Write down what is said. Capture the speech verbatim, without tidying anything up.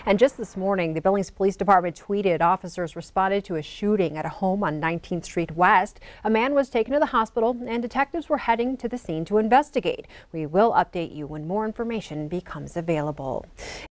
And just this morning, the Billings Police Department tweeted officers responded to a shooting at a home on nineteenth Street West. A man was taken to the hospital and detectives were heading to the scene to investigate. We will update you when more information becomes available.